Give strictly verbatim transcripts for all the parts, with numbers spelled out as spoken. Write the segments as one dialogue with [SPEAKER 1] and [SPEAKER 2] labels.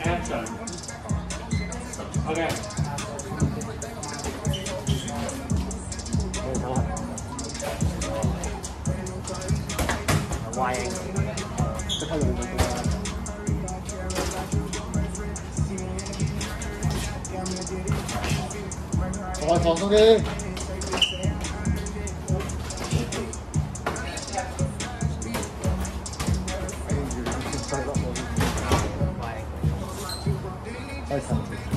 [SPEAKER 1] Action。OK。歪，这太容易了。我放鬆啲。開心。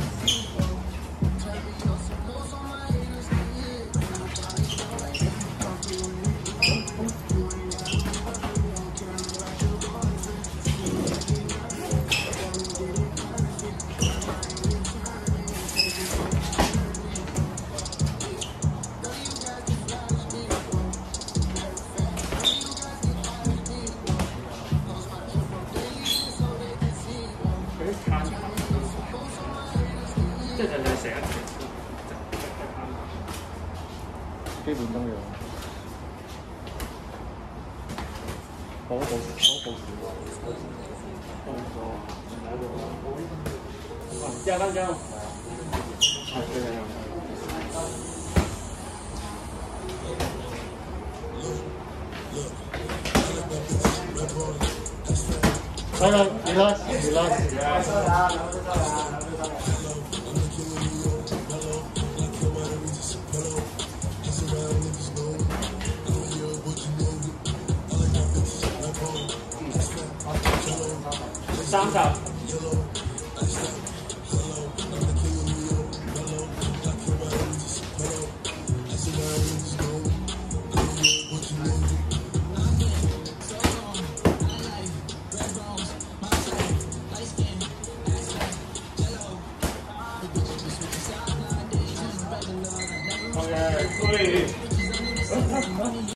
[SPEAKER 1] 即係你成日基本都有。嗰部嗰部少啊，多咗，兩個。加翻張。係對係。來來，你來，你來。三十。OK，注意。